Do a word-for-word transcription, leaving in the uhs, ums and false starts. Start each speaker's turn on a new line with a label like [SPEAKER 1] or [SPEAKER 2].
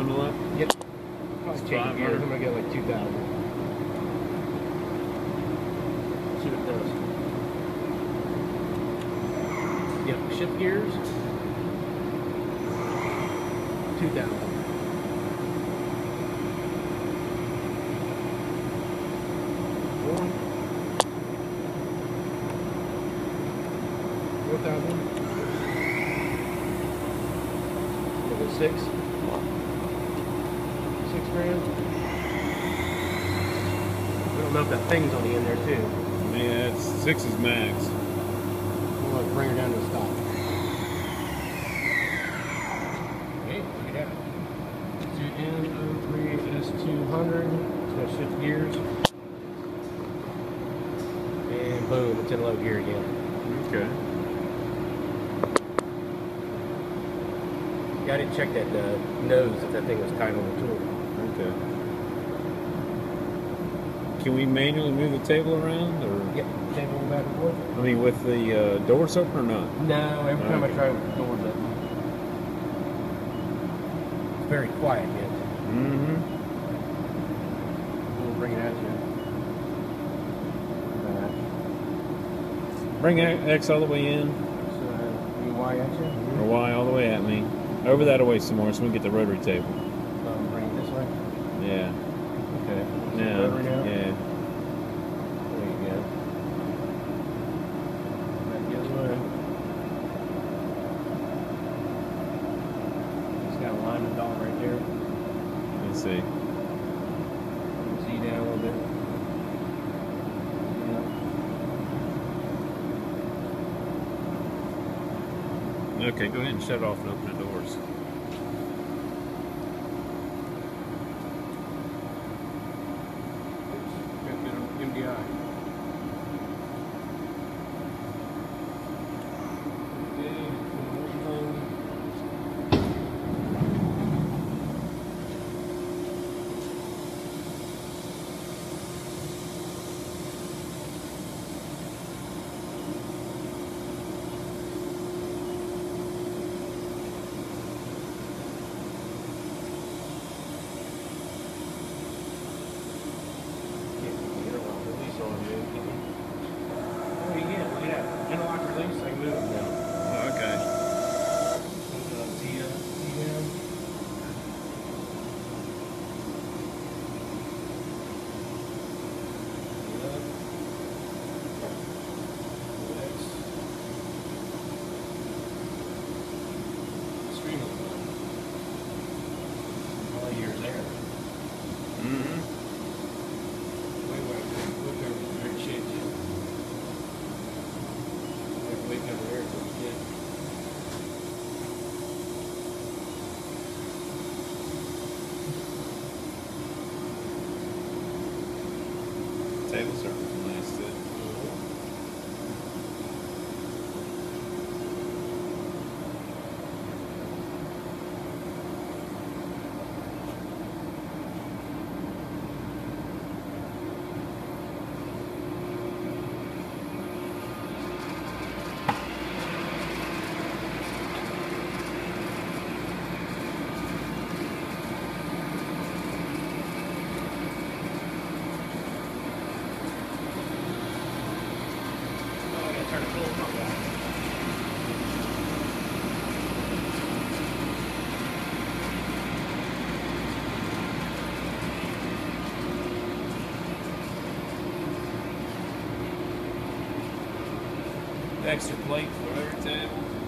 [SPEAKER 1] bundle up?
[SPEAKER 2] Yep. I'll change
[SPEAKER 1] five
[SPEAKER 2] gears.
[SPEAKER 1] hundred.
[SPEAKER 2] I'm gonna go like two thousand. See what it does. Yep. Shift gears. Two thousand. One. Four thousand. Six. Six grand. We don't know if that thing's on the end there too.
[SPEAKER 1] Yeah, it's six is max.
[SPEAKER 2] We'll like bring her down to a stop. Hey, look at that. two N oh three S two hundred. It's gonna shift gears. And boom, it's in low gear again.
[SPEAKER 1] Okay.
[SPEAKER 2] Yeah, I didn't check that uh, nose if that thing was tight on the tool.
[SPEAKER 1] Okay. Can we manually move the table around, or?
[SPEAKER 2] Yep, table back and forth.
[SPEAKER 1] I mean, with the uh, doors open or not?
[SPEAKER 2] No, every time
[SPEAKER 1] Okay.
[SPEAKER 2] I try with the doors open. It's very quiet yet.
[SPEAKER 1] Mm-hmm.
[SPEAKER 2] We'll bring it at you.
[SPEAKER 1] Bring X all the way in,
[SPEAKER 2] So, you Y at you?
[SPEAKER 1] or Y all the way at me. Over that away some more, so we can get the rotary table.
[SPEAKER 2] Um, bring it this way.
[SPEAKER 1] Yeah.
[SPEAKER 2] Okay.
[SPEAKER 1] Now,
[SPEAKER 2] Rotary now?
[SPEAKER 1] yeah.
[SPEAKER 2] There you go. Back the other way. It's got a alignment dot right there.
[SPEAKER 1] Let's see.
[SPEAKER 2] Z down a little bit.
[SPEAKER 1] Okay, go ahead and shut it off and open the doors.
[SPEAKER 2] M D I.
[SPEAKER 1] Oh, okay. Mm-hmm. Table service is nice too. Extra plate for every table.